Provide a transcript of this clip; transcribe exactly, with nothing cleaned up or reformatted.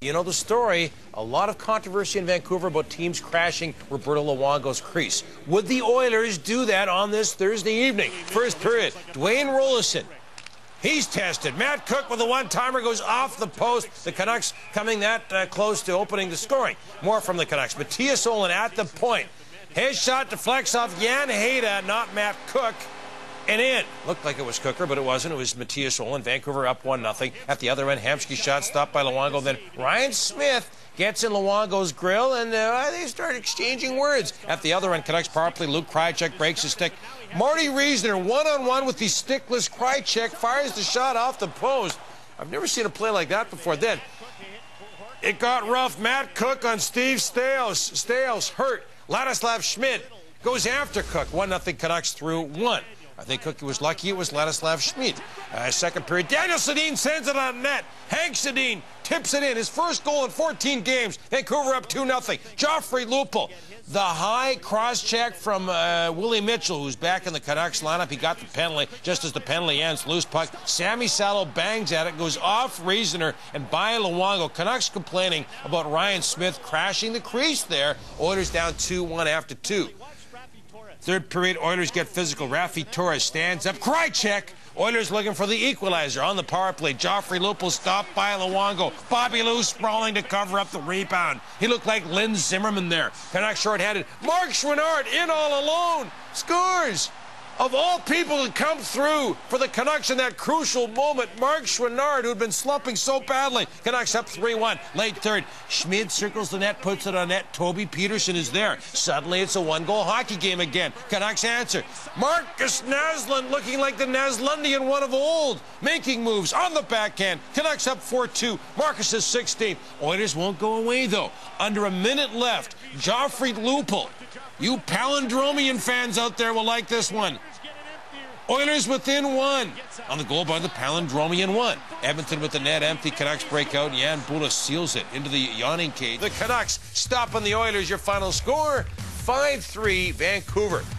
You know the story, a lot of controversy in Vancouver about teams crashing Roberto Luongo's crease. Would the Oilers do that on this Thursday evening? First period, Dwayne Rollison. He's tested. Matt Cook with a one-timer goes off the post. The Canucks coming that uh, close to opening the scoring. More from the Canucks. Matthias Olin at the point. His shot deflects off Jan Hayda, not Matt Cook. And in. Looked like it was Cooker, but it wasn't. It was Matthias Olin. Vancouver up one nothing. At the other end, Hemsky's shot stopped by Luongo. Then Ryan Smith gets in Luongo's grill, and uh, they start exchanging words. At the other end, Canucks power play. Luke Krychek breaks his stick. Marty Reisner, one-on-one with the stickless Krychek, fires the shot off the post. I've never seen a play like that before. Then it got rough. Matt Cook on Steve Stales. Stales hurt. Ladislav Schmidt goes after Cook. one nothing Canucks through one. I think Cookie was lucky it was Ladislav Schmidt. Uh, second period, Daniel Sedin sends it on net. Hank Sedin tips it in. His first goal in fourteen games. Vancouver up two nothing. Joffrey Lupul. The high cross-check from uh, Willie Mitchell, who's back in the Canucks lineup. He got the penalty just as the penalty ends. Loose puck. Sammy Salo bangs at it, goes off Reisner and by Luongo. Canucks complaining about Ryan Smith crashing the crease there. Oilers down two one after two. Third period, Oilers get physical. Rafi Torres stands up. Krychek. Oilers looking for the equalizer on the power play. Joffrey Lupul stopped by Luongo. Bobby Lou sprawling to cover up the rebound. He looked like Lynn Zimmerman there. Canucks short-handed. Mark Schwinard in all alone. Scores. Of all people to come through for the Canucks in that crucial moment, Mark Schwinard, who'd been slumping so badly. Canucks up three one. Late third. Schmid circles the net, puts it on net. Toby Peterson is there. Suddenly it's a one-goal hockey game again. Canucks answer. Marcus Naslund looking like the Naslundian one of old. Making moves on the backhand. Canucks up four two. Marcus is sixteenth. Oilers won't go away, though. Under a minute left. Joffrey Lupul. You Palindromian fans out there will like this one. Oilers within one. On the goal by the Palindromian one. Edmonton with the net empty. Canucks break out. Jan Bula seals it into the yawning cage. The Canucks stopping the Oilers. Your final score, five three Vancouver.